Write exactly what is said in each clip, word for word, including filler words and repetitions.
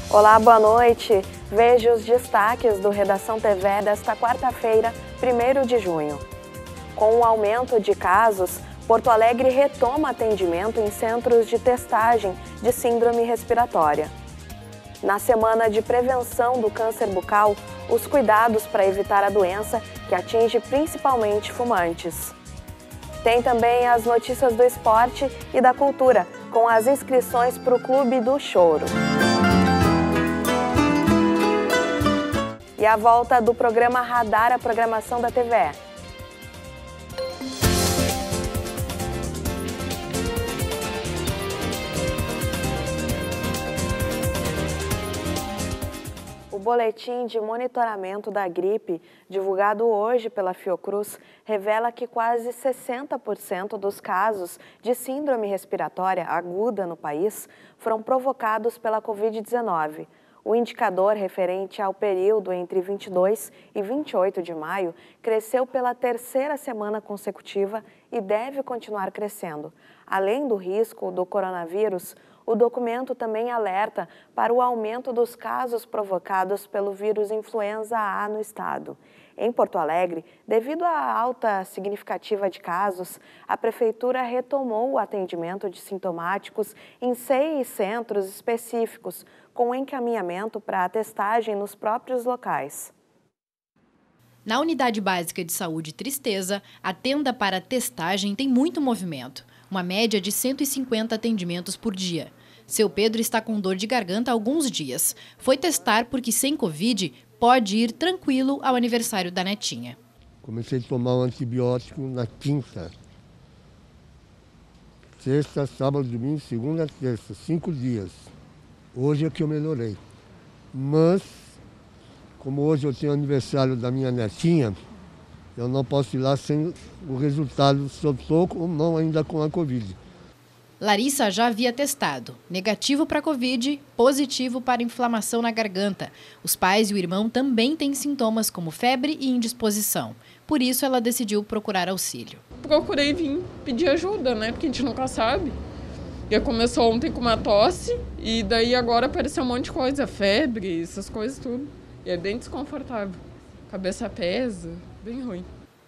Olá, boa noite. Veja os destaques do Redação T V desta quarta-feira, primeiro de junho. Com o aumento de casos, Porto Alegre retoma atendimento em centros de testagem de síndrome respiratória. Na semana de prevenção do câncer bucal, os cuidados para evitar a doença que atinge principalmente fumantes. Tem também as notícias do esporte e da cultura, com as inscrições para o Clube do Choro. E a volta do programa Radar, a programação da T V E. O boletim de monitoramento da gripe, divulgado hoje pela Fiocruz, revela que quase sessenta por cento dos casos de síndrome respiratória aguda no país foram provocados pela covid dezenove. O indicador referente ao período entre vinte e dois e vinte e oito de maio cresceu pela terceira semana consecutiva e deve continuar crescendo. Além do risco do coronavírus, o documento também alerta para o aumento dos casos provocados pelo vírus influenza A no estado. Em Porto Alegre, devido à alta significativa de casos, a Prefeitura retomou o atendimento de sintomáticos em seis centros específicos, com encaminhamento para a testagem nos próprios locais. Na Unidade Básica de Saúde Tristeza, a tenda para testagem tem muito movimento, uma média de cento e cinquenta atendimentos por dia. Seu Pedro está com dor de garganta há alguns dias. Foi testar porque sem Covid pode ir tranquilo ao aniversário da netinha. Comecei a tomar um antibiótico na quinta. Sexta, sábado, domingo, segunda, terça, cinco dias. Hoje é que eu melhorei. Mas, como hoje eu tenho aniversário da minha netinha, eu não posso ir lá sem o resultado se eu estou ou não ainda com a Covid. Larissa já havia testado. Negativo para Covid, positivo para inflamação na garganta. Os pais e o irmão também têm sintomas como febre e indisposição. Por isso, ela decidiu procurar auxílio. Procurei vir pedir ajuda, né? Porque a gente nunca sabe. E começou ontem com uma tosse e daí agora apareceu um monte de coisa. Febre, essas coisas tudo. E é bem desconfortável. Cabeça pesa, bem ruim.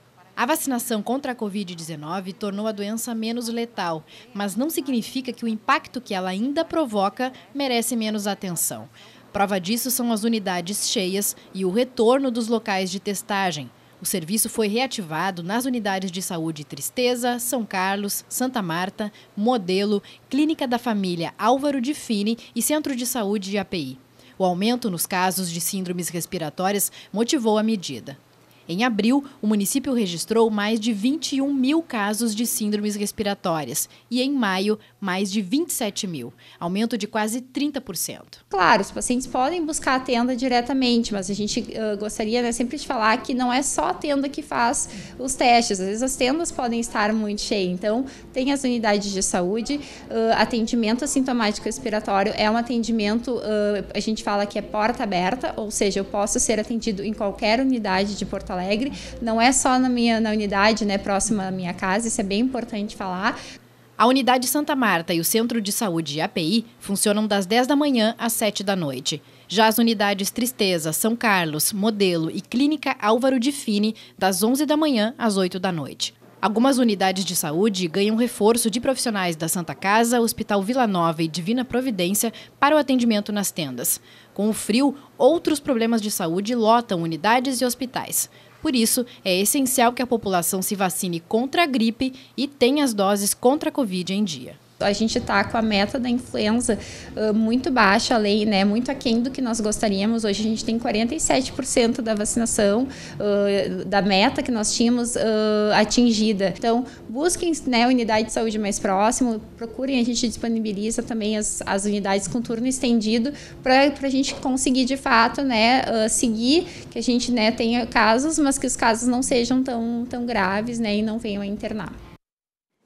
A vacinação contra a covid dezenove tornou a doença menos letal, mas não significa que o impacto que ela ainda provoca merece menos atenção. Prova disso são as unidades cheias e o retorno dos locais de testagem. O serviço foi reativado nas unidades de saúde Tristeza, São Carlos, Santa Marta, Modelo, Clínica da Família Álvaro de Fini e Centro de Saúde de A P I. O aumento nos casos de síndromes respiratórias motivou a medida. Em abril, o município registrou mais de vinte e um mil casos de síndromes respiratórias e, em maio, mais de vinte e sete mil, aumento de quase trinta por cento. Claro, os pacientes podem buscar a tenda diretamente, mas a gente uh, gostaria, né, sempre de falar que não é só a tenda que faz os testes, às vezes as tendas podem estar muito cheias. Então, tem as unidades de saúde, uh, atendimento assintomático respiratório é um atendimento, uh, a gente fala que é porta aberta, ou seja, eu posso ser atendido em qualquer unidade de Porto Alegre, não é só na minha na unidade, né, próxima à minha casa, isso é bem importante falar. A unidade Santa Marta e o Centro de Saúde A P I funcionam das dez da manhã às sete da noite. Já as unidades Tristeza, São Carlos, Modelo e Clínica Álvaro de Fini, das onze da manhã às oito da noite. Algumas unidades de saúde ganham reforço de profissionais da Santa Casa, Hospital Vila Nova e Divina Providência para o atendimento nas tendas. Com o frio, outros problemas de saúde lotam unidades e hospitais. Por isso, é essencial que a população se vacine contra a gripe e tenha as doses contra a Covid em dia. A gente está com a meta da influenza uh, muito baixa, além, né, muito aquém do que nós gostaríamos. Hoje a gente tem quarenta e sete por cento da vacinação, uh, da meta que nós tínhamos uh, atingida. Então, busquem, né, a unidade de saúde mais próxima, procurem, a gente disponibiliza também as, as unidades com turno estendido para a gente conseguir, de fato, né, uh, seguir, que a gente, né, tenha casos, mas que os casos não sejam tão, tão graves, né, e não venham a internar.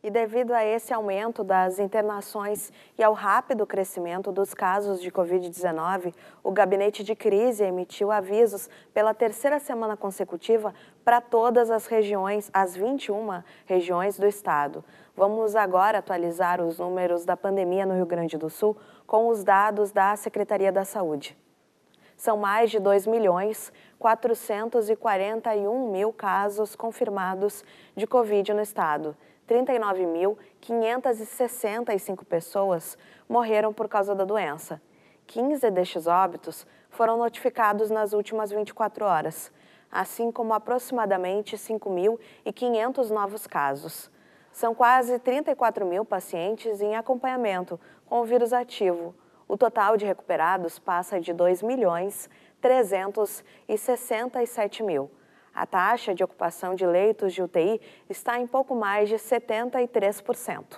E devido a esse aumento das internações e ao rápido crescimento dos casos de covid dezenove, o Gabinete de Crise emitiu avisos pela terceira semana consecutiva para todas as regiões, as vinte e uma regiões do estado. Vamos agora atualizar os números da pandemia no Rio Grande do Sul com os dados da Secretaria da Saúde. São mais de dois milhões quatrocentos e quarenta e um mil casos confirmados de Covid no estado. trinta e nove mil quinhentas e sessenta e cinco pessoas morreram por causa da doença. quinze destes óbitos foram notificados nas últimas vinte e quatro horas, assim como aproximadamente cinco mil e quinhentos novos casos. São quase trinta e quatro mil pacientes em acompanhamento com o vírus ativo. O total de recuperados passa de dois milhões trezentos e sessenta e sete mil. A taxa de ocupação de leitos de U T I está em pouco mais de setenta e três por cento.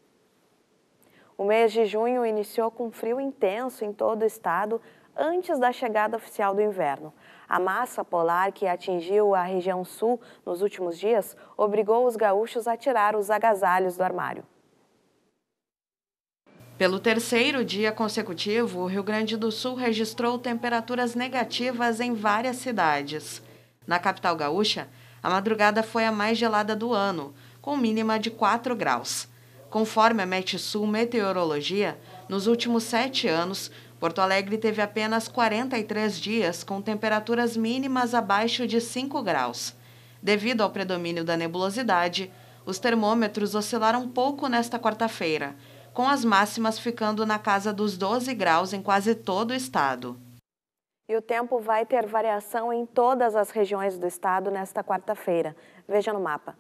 O mês de junho iniciou com frio intenso em todo o estado antes da chegada oficial do inverno. A massa polar que atingiu a região sul nos últimos dias obrigou os gaúchos a tirar os agasalhos do armário. Pelo terceiro dia consecutivo, o Rio Grande do Sul registrou temperaturas negativas em várias cidades. Na capital gaúcha, a madrugada foi a mais gelada do ano, com mínima de quatro graus. Conforme a Metsul Meteorologia, nos últimos sete anos, Porto Alegre teve apenas quarenta e três dias com temperaturas mínimas abaixo de cinco graus. Devido ao predomínio da nebulosidade, os termômetros oscilaram pouco nesta quarta-feira, com as máximas ficando na casa dos doze graus em quase todo o estado. E o tempo vai ter variação em todas as regiões do estado nesta quarta-feira. Veja no mapa.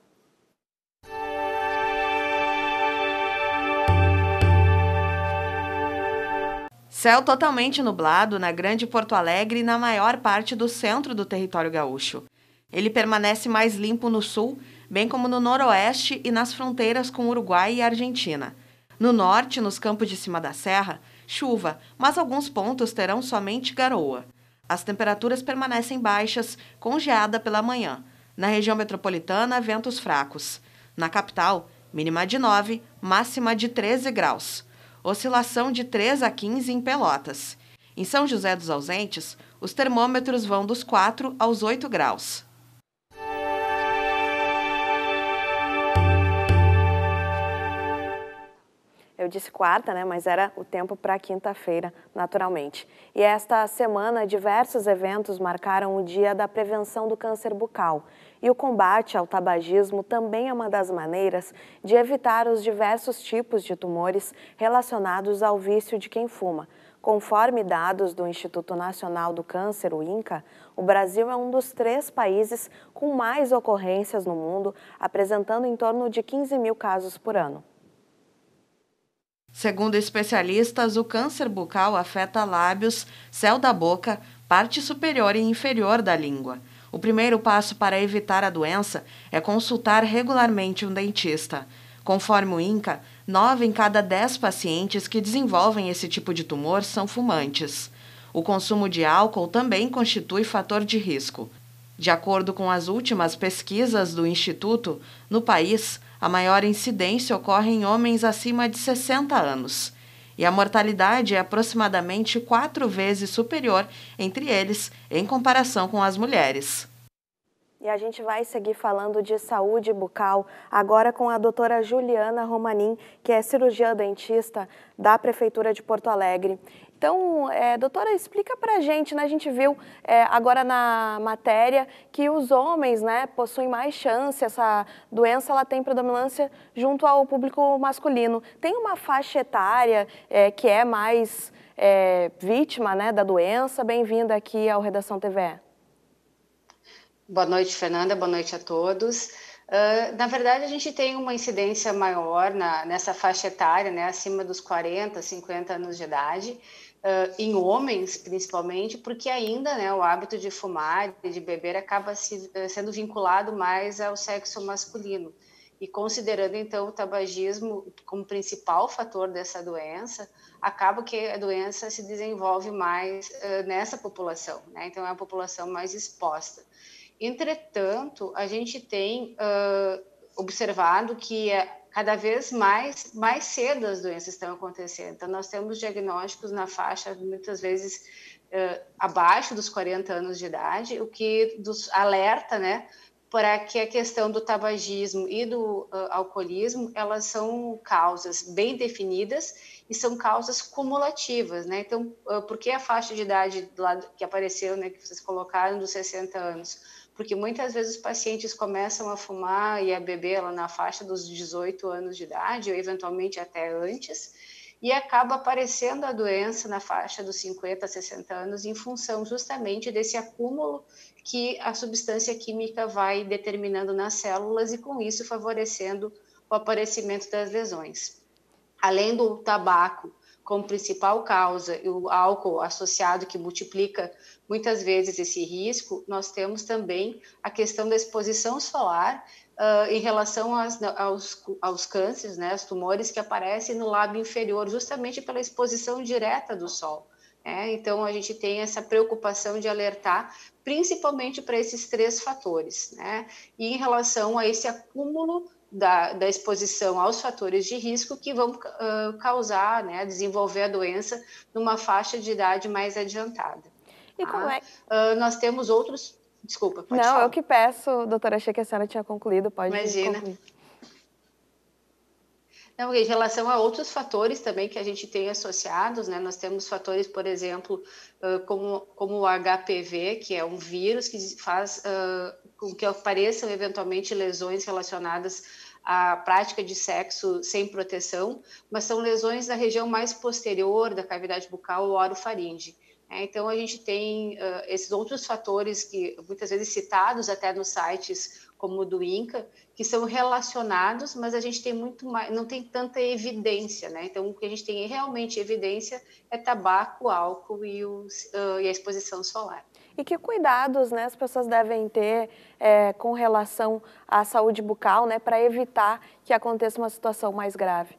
Céu totalmente nublado na Grande Porto Alegre e na maior parte do centro do território gaúcho. Ele permanece mais limpo no sul, bem como no noroeste e nas fronteiras com Uruguai e Argentina. No norte, nos campos de cima da serra, chuva, mas alguns pontos terão somente garoa. As temperaturas permanecem baixas, com geada pela manhã. Na região metropolitana, ventos fracos. Na capital, mínima de nove, máxima de treze graus. Oscilação de três a quinze em Pelotas. Em São José dos Ausentes, os termômetros vão dos quatro aos oito graus. Eu disse quarta, né, mas era o tempo para quinta-feira, naturalmente. E esta semana, diversos eventos marcaram o Dia da Prevenção do Câncer Bucal. E o combate ao tabagismo também é uma das maneiras de evitar os diversos tipos de tumores relacionados ao vício de quem fuma. Conforme dados do Instituto Nacional do Câncer, o INCA, o Brasil é um dos três países com mais ocorrências no mundo, apresentando em torno de quinze mil casos por ano. Segundo especialistas, o câncer bucal afeta lábios, céu da boca, parte superior e inferior da língua. O primeiro passo para evitar a doença é consultar regularmente um dentista. Conforme o INCA, nove em cada dez pacientes que desenvolvem esse tipo de tumor são fumantes. O consumo de álcool também constitui fator de risco. De acordo com as últimas pesquisas do Instituto, no país, a maior incidência ocorre em homens acima de sessenta anos. E a mortalidade é aproximadamente quatro vezes superior entre eles em comparação com as mulheres. E a gente vai seguir falando de saúde bucal agora com a doutora Juliana Romanin, que é cirurgiã dentista da Prefeitura de Porto Alegre. Então, é, doutora, explica pra gente, né? A gente viu é, agora na matéria que os homens, né, possuem mais chance, essa doença ela tem predominância junto ao público masculino. Tem uma faixa etária é, que é mais é, vítima, né, da doença? Bem-vinda aqui ao Redação T V E. Boa noite, Fernanda. Boa noite a todos. Uh, na verdade, a gente tem uma incidência maior na, nessa faixa etária, né, acima dos quarenta, cinquenta anos de idade, uh, em homens, principalmente, porque ainda, né, o hábito de fumar e de beber acaba se, sendo vinculado mais ao sexo masculino. E considerando, então, o tabagismo como principal fator dessa doença, acaba que a doença se desenvolve mais uh, nessa população, né? Então, é uma população mais exposta. Entretanto, a gente tem uh, observado que cada vez mais, mais cedo as doenças estão acontecendo. Então, nós temos diagnósticos na faixa, muitas vezes, uh, abaixo dos quarenta anos de idade, o que nos alerta, né, para que a questão do tabagismo e do uh, alcoolismo, elas são causas bem definidas e são causas cumulativas, né? Então, uh, por que a faixa de idade lá que apareceu, né, que vocês colocaram, dos sessenta anos? Porque muitas vezes os pacientes começam a fumar e a beber lá na faixa dos dezoito anos de idade, ou eventualmente até antes, e acaba aparecendo a doença na faixa dos cinquenta, sessenta anos, em função justamente desse acúmulo que a substância química vai determinando nas células e, com isso, favorecendo o aparecimento das lesões. Além do tabaco como principal causa e o álcool associado que multiplica muitas vezes esse risco, nós temos também a questão da exposição solar uh, em relação às, aos, aos cânceres, né, os tumores que aparecem no lábio inferior, justamente pela exposição direta do sol. É, então, a gente tem essa preocupação de alertar principalmente para esses três fatores, né? E em relação a esse acúmulo da, da exposição aos fatores de risco que vão uh, causar, né, desenvolver a doença numa faixa de idade mais adiantada. E como é? Uh, nós temos outros... Desculpa, pode Não, falar. eu que peço, doutora, achei que a senhora tinha concluído, pode Imagina. concluir. Não, em relação a outros fatores também que a gente tem associados, né? Nós temos fatores, por exemplo, uh, como, como o H P V, que é um vírus que faz uh, com que apareçam eventualmente lesões relacionadas à prática de sexo sem proteção, mas são lesões da região mais posterior da cavidade bucal ou orofaringe. É, então, a gente tem uh, esses outros fatores que muitas vezes citados até nos sites como o do INCA, que são relacionados, mas a gente tem muito mais, não tem tanta evidência, né? Então, o que a gente tem realmente evidência é tabaco, álcool e, os, uh, e a exposição solar. E que cuidados, né, as pessoas devem ter é, com relação à saúde bucal, né, para evitar que aconteça uma situação mais grave?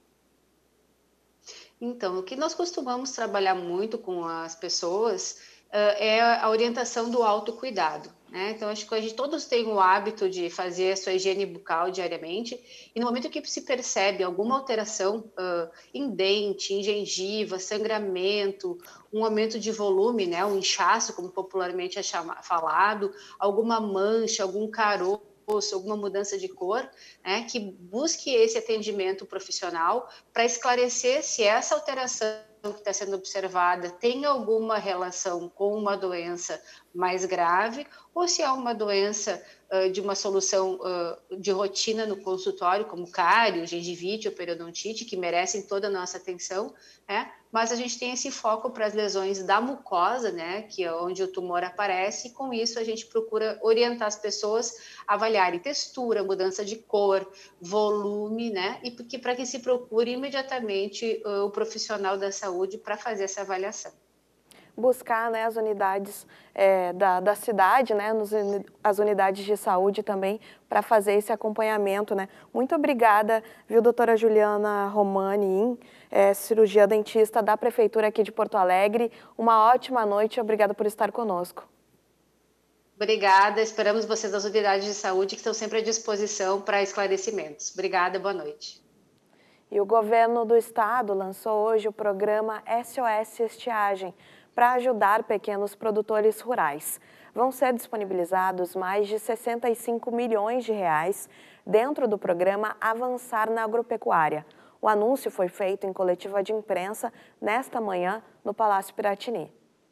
Então, o que nós costumamos trabalhar muito com as pessoas uh, é a orientação do autocuidado, né? Então, acho que a gente todos têm o hábito de fazer a sua higiene bucal diariamente e no momento que se percebe alguma alteração uh, em dente, em gengiva, sangramento, um aumento de volume, né, um inchaço, como popularmente é chama, falado, alguma mancha, algum caroço, alguma mudança de cor, né, que busque esse atendimento profissional para esclarecer se essa alteração que está sendo observada tem alguma relação com uma doença mais grave ou se é uma doença uh, de uma solução uh, de rotina no consultório, como cárie, gengivite ou periodontite, que merecem toda a nossa atenção, né? Mas a gente tem esse foco para as lesões da mucosa, né, que é onde o tumor aparece, e com isso a gente procura orientar as pessoas a avaliarem textura, mudança de cor, volume, né, e que, para que se procure imediatamente uh, o profissional da saúde para fazer essa avaliação. Buscar, né, as unidades é, da, da cidade, né, nos, as unidades de saúde também, para fazer esse acompanhamento, né. Muito obrigada, viu, doutora Juliana Romani, é, cirurgia dentista da Prefeitura aqui de Porto Alegre. Uma ótima noite e obrigada por estar conosco. Obrigada, esperamos vocês das unidades de saúde que estão sempre à disposição para esclarecimentos. Obrigada, boa noite. E o governo do estado lançou hoje o programa S O S Estiagem, para ajudar pequenos produtores rurais. Vão ser disponibilizados mais de sessenta e cinco milhões de reais dentro do programa Avançar na Agropecuária. O anúncio foi feito em coletiva de imprensa nesta manhã no Palácio Piratini.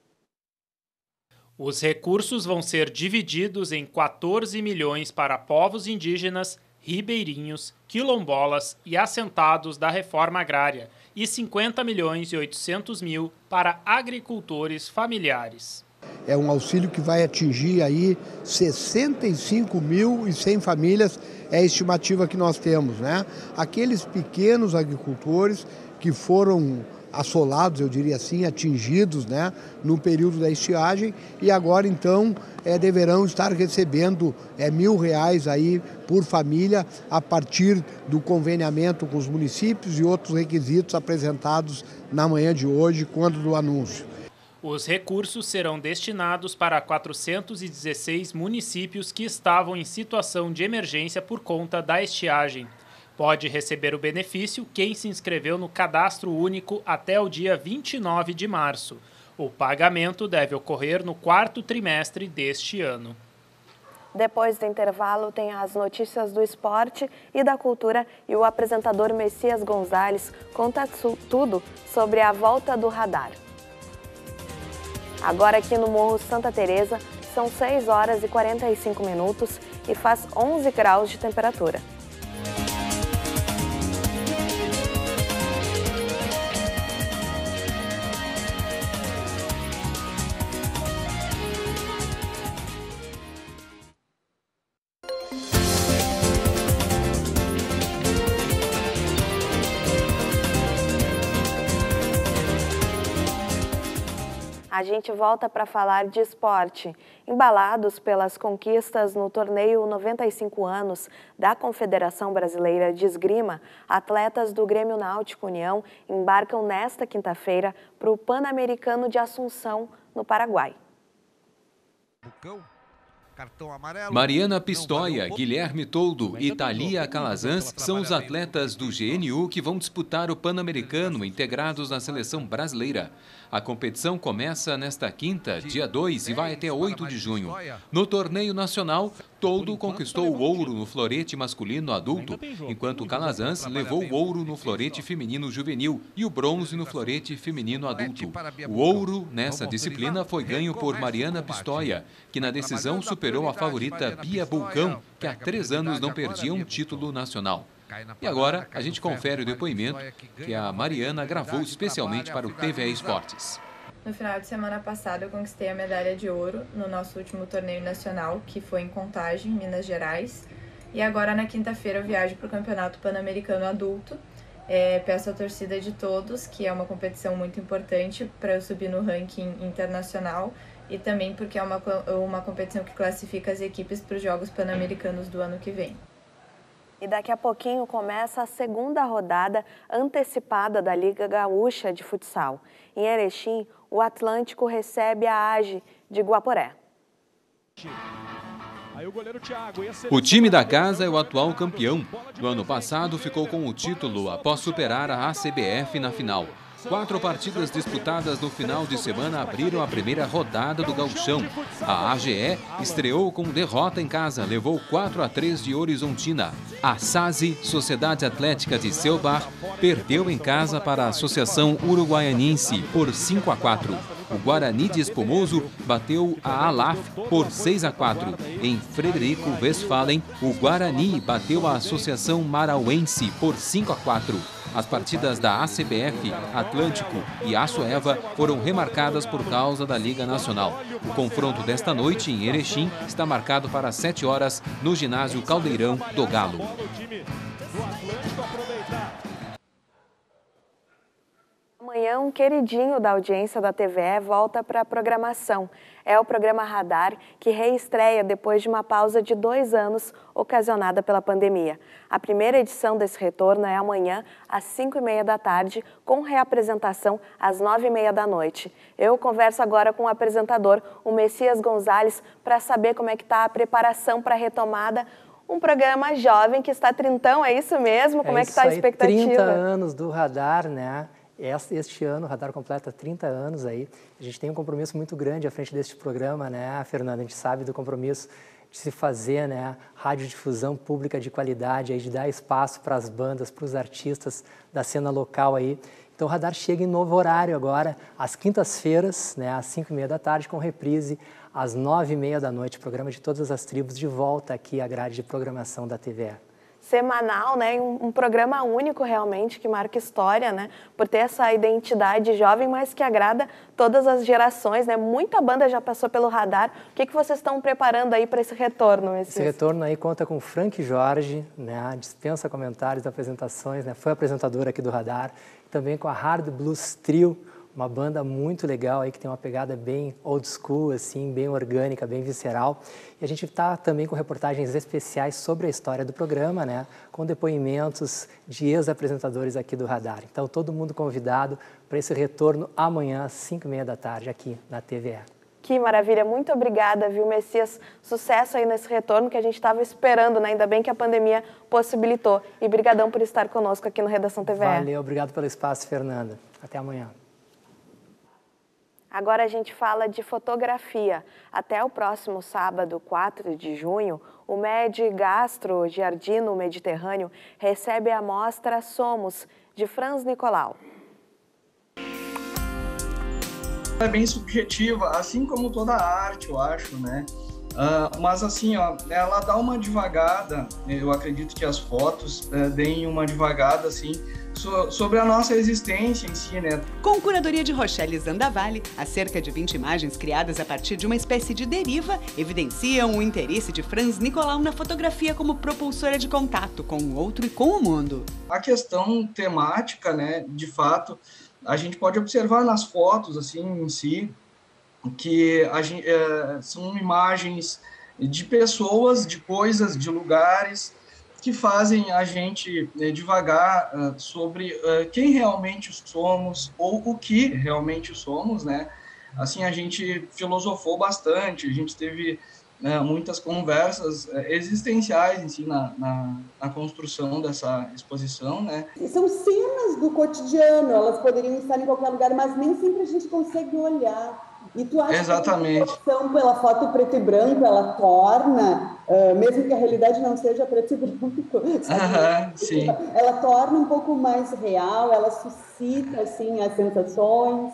Os recursos vão ser divididos em quatorze milhões para povos indígenas, ribeirinhos, quilombolas e assentados da reforma agrária e cinquenta milhões e oitocentos mil para agricultores familiares. É um auxílio que vai atingir aí sessenta e cinco mil e cem famílias, é a estimativa que nós temos, né? Aqueles pequenos agricultores que foram assolados, eu diria assim, atingidos, né, no período da estiagem e agora então é, deverão estar recebendo é, mil reais aí por família a partir do conveniamento com os municípios e outros requisitos apresentados na manhã de hoje, quando do anúncio. Os recursos serão destinados para quatrocentos e dezesseis municípios que estavam em situação de emergência por conta da estiagem. Pode receber o benefício quem se inscreveu no Cadastro Único até o dia vinte e nove de março. O pagamento deve ocorrer no quarto trimestre deste ano. Depois do intervalo, tem as notícias do esporte e da cultura e o apresentador Messias Gonzalez conta tudo sobre a volta do radar. Agora aqui no Morro Santa Teresa, são seis horas e quarenta e cinco minutos e faz onze graus de temperatura. A gente volta para falar de esporte. Embalados pelas conquistas no torneio noventa e cinco anos da Confederação Brasileira de Esgrima, atletas do Grêmio Náutico União embarcam nesta quinta-feira para o Pan-Americano de Assunção, no Paraguai. Mariana Pistoia, Guilherme Toldo e Thalia Calazans são os atletas do G N U que vão disputar o Pan-Americano integrados na seleção brasileira. A competição começa nesta quinta, dia dois, e vai até oito de junho. No torneio nacional, Toldo conquistou o ouro no florete masculino adulto, enquanto Calazans levou o ouro no florete feminino juvenil e o bronze no florete feminino adulto. O ouro nessa disciplina foi ganho por Mariana Pistoia, que na decisão superou a favorita Bia Bulcão, que há três anos não perdia um título nacional. E agora a gente confere o depoimento que a Mariana gravou especialmente para o T V E Esportes. No final de semana passada eu conquistei a medalha de ouro no nosso último torneio nacional, que foi em Contagem, Minas Gerais. E agora na quinta-feira eu viajo para o Campeonato Pan-Americano Adulto. É, peço a torcida de todos, que é uma competição muito importante para eu subir no ranking internacional e também porque é uma, uma competição que classifica as equipes para os Jogos Pan-Americanos do ano que vem. E daqui a pouquinho começa a segunda rodada antecipada da Liga Gaúcha de Futsal. Em Erechim, o Atlântico recebe a A G E de Guaporé. O time da casa é o atual campeão. No ano passado ficou com o título após superar a A C B F na final. Quatro partidas disputadas no final de semana abriram a primeira rodada do Gauchão. A A G E estreou com derrota em casa, levou quatro a três de Horizontina. A S A S I, Sociedade Atlética de Selbar, perdeu em casa para a Associação Uruguaianense por cinco a quatro. O Guarani de Espumoso bateu a Alaf por seis a quatro. Em Frederico Westphalen, o Guarani bateu a Associação Marauense por cinco a quatro. As partidas da A C B F, Atlântico e Açoeva foram remarcadas por causa da Liga Nacional. O confronto desta noite em Erechim está marcado para as sete horas no ginásio Caldeirão do Galo. Amanhã, um queridinho da audiência da T V E volta para a programação. É o programa Radar, que reestreia depois de uma pausa de dois anos ocasionada pela pandemia. A primeira edição desse retorno é amanhã, às cinco e meia da tarde, com reapresentação às nove e meia da noite. Eu converso agora com o apresentador, o Messias Gonzalez, para saber como é que está a preparação para a retomada. Um programa jovem que está trintão, é isso mesmo? Como é, é que está a expectativa? trinta anos do Radar, né? Este ano o Radar completa trinta anos aí. A gente tem um compromisso muito grande à frente deste programa, né, Fernanda? A gente sabe do compromisso de se fazer, né, radiodifusão pública de qualidade, aí, de dar espaço para as bandas, para os artistas da cena local aí. Então o Radar chega em novo horário agora, às quintas-feiras, né, às cinco e meia da tarde, com reprise às nove e meia da noite. Programa de todas as tribos de volta aqui à grade de programação da T V E. Semanal, né? Um, um programa único realmente, que marca história, né? Por ter essa identidade jovem, mas que agrada todas as gerações, né? Muita banda já passou pelo Radar. O que, que vocês estão preparando aí para esse retorno? Esses... Esse retorno aí conta com o Frank Jorge, né? Dispensa comentários, apresentações, né? Foi apresentador aqui do Radar. Também com a Hard Blues Trio, uma banda muito legal aí, que tem uma pegada bem old school, assim, bem orgânica, bem visceral. E a gente está também com reportagens especiais sobre a história do programa, né? Com depoimentos de ex-apresentadores aqui do Radar. Então, todo mundo convidado para esse retorno amanhã, às cinco e meia da tarde, aqui na T V E. Que maravilha, muito obrigada, viu, Messias? Sucesso aí nesse retorno que a gente estava esperando, né? Ainda bem que a pandemia possibilitou. E brigadão por estar conosco aqui no Redação T V E. Valeu, obrigado pelo espaço, Fernanda. Até amanhã. Agora a gente fala de fotografia. Até o próximo sábado, quatro de junho, o Med Gastro Giardino Mediterrâneo recebe a mostra Somos, de Franz Nicolau. É bem subjetiva, assim como toda a arte, eu acho, né? Uh, mas assim, ó, ela dá uma divagada, eu acredito que as fotos uh, deem uma divagada, assim, so, sobre a nossa existência em si, né? Com curadoria de Rochelle Zandavalli, as cerca de vinte imagens criadas a partir de uma espécie de deriva evidenciam o interesse de Franz Nicolau na fotografia como propulsora de contato com o outro e com o mundo. A questão temática, né, de fato, a gente pode observar nas fotos, assim, em si, que a gente, é, são imagens de pessoas, de coisas, de lugares que fazem a gente é, divagar é, sobre é, quem realmente somos ou o que realmente somos, né? Assim, a gente filosofou bastante, a gente teve é, muitas conversas é, existenciais em si na, na, na construção dessa exposição, né? São cenas do cotidiano, elas poderiam estar em qualquer lugar, mas nem sempre a gente consegue olhar. E tu acha Exatamente. que a opção pela foto preto e branco, ela torna, uh, mesmo que a realidade não seja preto e branco, uh-huh, sim. ela torna um pouco mais real, ela suscita, assim, as sensações?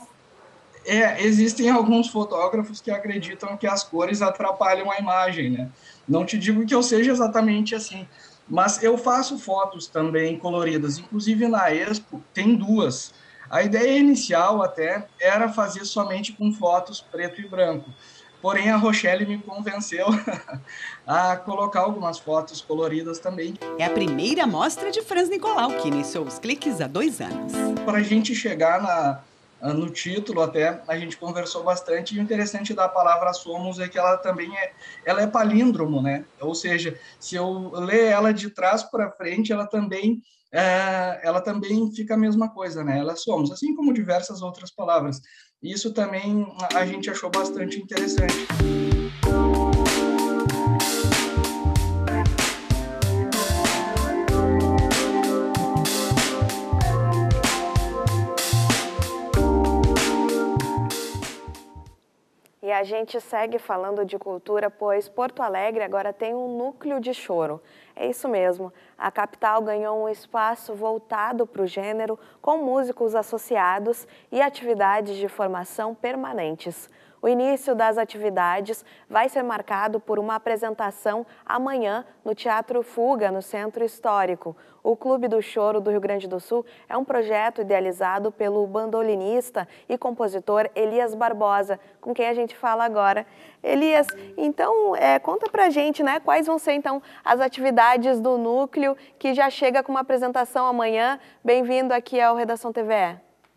É, existem alguns fotógrafos que acreditam que as cores atrapalham a imagem, né? Não te digo que eu seja exatamente assim, mas eu faço fotos também coloridas, inclusive na Expo tem duas. A ideia inicial até era fazer somente com fotos preto e branco, porém a Rochelle me convenceu a colocar algumas fotos coloridas também. É a primeira mostra de Franz Nicolau, que iniciou os cliques há dois anos. Para a gente chegar na, no título até, a gente conversou bastante, e o interessante da palavra Somos é que ela também é, ela é palíndromo, né? Ou seja, se eu ler ela de trás para frente, ela também... É, ela também fica a mesma coisa, né? Ela somos, assim como diversas outras palavras. Isso também a gente achou bastante interessante. E a gente segue falando de cultura, pois Porto Alegre agora tem um núcleo de choro. É isso mesmo, a capital ganhou um espaço voltado para o gênero, com músicos associados e atividades de formação permanentes. O início das atividades vai ser marcado por uma apresentação amanhã no Teatro Fuga, no Centro Histórico. O Clube do Choro do Rio Grande do Sul é um projeto idealizado pelo bandolinista e compositor Elias Barbosa, com quem a gente fala agora. Elias, então, é, conta pra gente, né, quais vão ser, então, as atividades do núcleo, que já chega com uma apresentação amanhã. Bem-vindo aqui ao Redação T V E.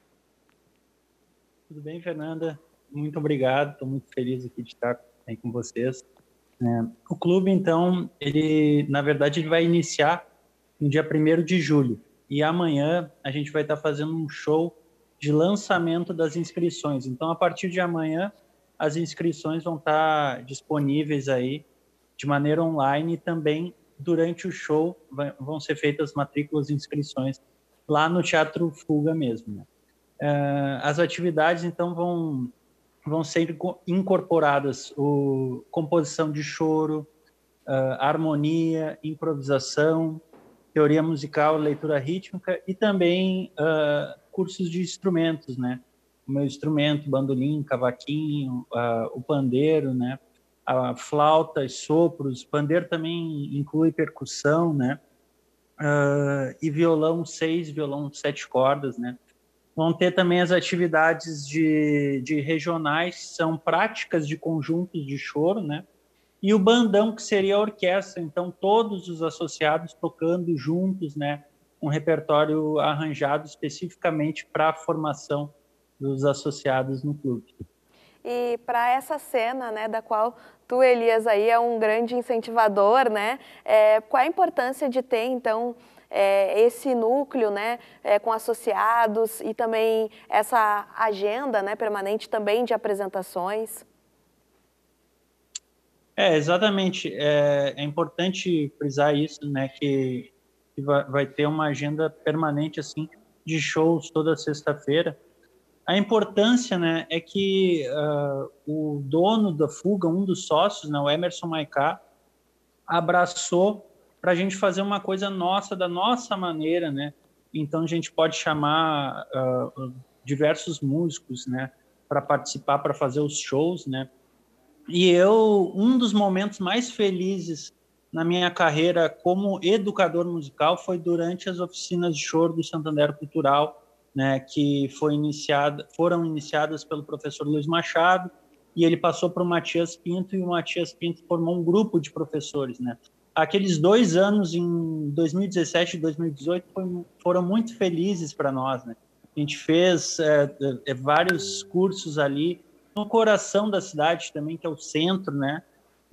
Tudo bem, Fernanda? Muito obrigado, estou muito feliz aqui de estar aí com vocês. É, o clube, então, ele, na verdade, ele vai iniciar no dia primeiro de julho, e amanhã a gente vai estar fazendo um show de lançamento das inscrições. Então, a partir de amanhã, as inscrições vão estar disponíveis aí de maneira online, e também durante o show vai, vão ser feitas matrículas e inscrições lá no Teatro Fuga mesmo, né? É, as atividades, então, vão... vão ser incorporadas o, composição de choro, uh, harmonia, improvisação, teoria musical, leitura rítmica e também uh, cursos de instrumentos, né? O meu instrumento, bandolim, cavaquinho, uh, o pandeiro, né? A flauta, sopros, pandeiro também inclui percussão, né? Uh, e violão seis, violão sete cordas, né? Vão ter também as atividades de, de regionais, são práticas de conjuntos de choro, né? E o bandão, que seria a orquestra, então todos os associados tocando juntos, né? Um repertório arranjado especificamente para a formação dos associados no clube. E para essa cena, né, da qual tu, Elias, aí é um grande incentivador, né? É, qual a importância de ter, então, É, esse núcleo, né, é, com associados e também essa agenda, né, permanente também de apresentações? É, exatamente. É, é importante frisar isso, né, que, que vai, vai ter uma agenda permanente, assim, de shows toda sexta-feira. A importância, né, é que uh, o dono da Fuga, um dos sócios, né, o Emerson Maicá, abraçou para a gente fazer uma coisa nossa, da nossa maneira, né? Então a gente pode chamar uh, diversos músicos, né, para participar, para fazer os shows, né? E eu, um dos momentos mais felizes na minha carreira como educador musical foi durante as oficinas de choro do Santander Cultural, né, que foi iniciada, foram iniciadas pelo professor Luiz Machado, e ele passou para o Matias Pinto, e o Matias Pinto formou um grupo de professores, né? Aqueles dois anos, em dois mil e dezessete e dois mil e dezoito, foi, foram muito felizes para nós, né? A gente fez é, é, vários cursos ali, no coração da cidade também, que é o centro, né?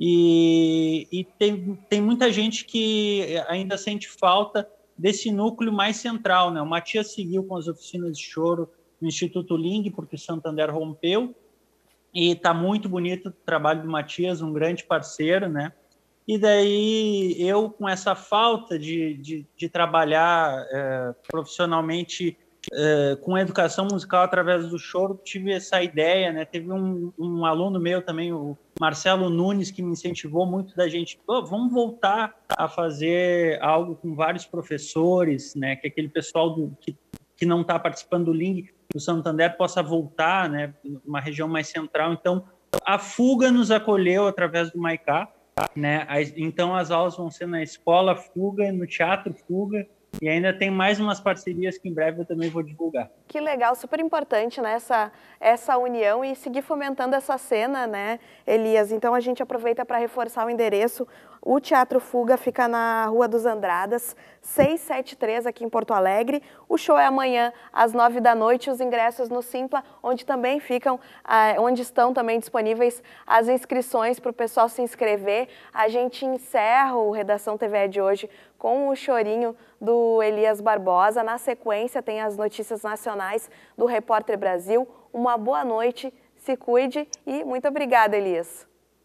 E, e tem, tem muita gente que ainda sente falta desse núcleo mais central, né? O Matias seguiu com as oficinas de choro no Instituto Ling, porque o Santander rompeu, e está muito bonito o trabalho do Matias, um grande parceiro, né? E daí eu, com essa falta de, de, de trabalhar é, profissionalmente é, com educação musical através do choro, tive essa ideia, né? Teve um, um aluno meu também, o Marcelo Nunes, que me incentivou muito da gente, oh, vamos voltar a fazer algo com vários professores, né? Que aquele pessoal do, que, que não está participando do Ling, o Santander possa voltar, né? Uma região mais central. Então, a Fuga nos acolheu através do Maicá, né? Então as aulas vão ser na Escola Fuga, no Teatro Fuga, e ainda tem mais umas parcerias que em breve eu também vou divulgar. Que legal, super importante, né, essa, essa união e seguir fomentando essa cena, né, Elias? Então a gente aproveita para reforçar o endereço. O Teatro Fuga fica na Rua dos Andradas, seiscentos e setenta e três, aqui em Porto Alegre. O show é amanhã, às nove da noite, os ingressos no Simpla, onde também ficam, ah, onde estão também disponíveis as inscrições para o pessoal se inscrever. A gente encerra o Redação T V E de hoje com o chorinho do Elias Barbosa. Na sequência tem as notícias nacionais do Repórter Brasil. Uma boa noite, se cuide e muito obrigada, Elias.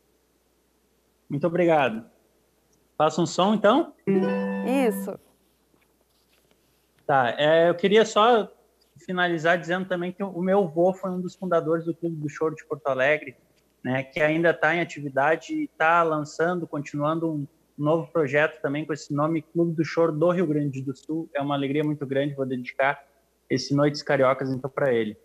Muito obrigado. Faça um som, então? Isso. Tá, é, eu queria só finalizar dizendo também que o meu avô foi um dos fundadores do Clube do Choro de Porto Alegre, né, que ainda está em atividade e está lançando, continuando um novo projeto também com esse nome, Clube do Choro do Rio Grande do Sul. É uma alegria muito grande, vou dedicar esse Noites Cariocas, então, para ele.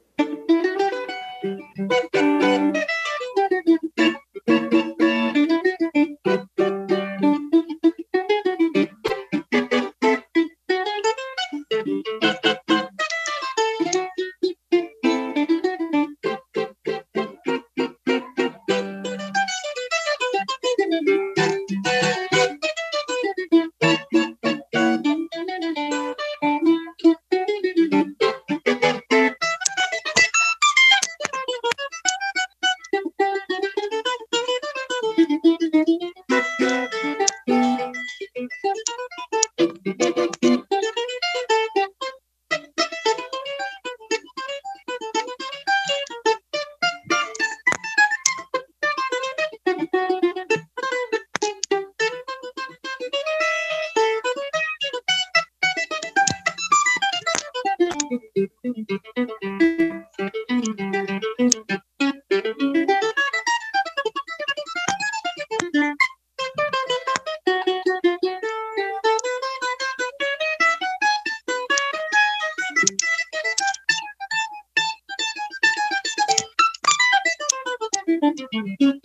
Thank you.